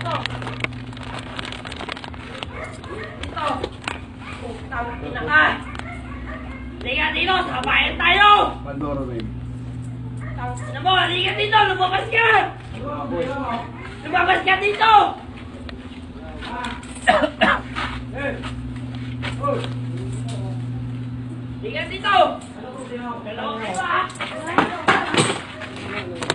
Dito. Putang ina ka. Liga dito, sabayan tayo. Pandoro na yun. Putang ina mo, liga dito, lumabas ka. Lumabas ka dito. Liga dito. Dalawa kayo ha.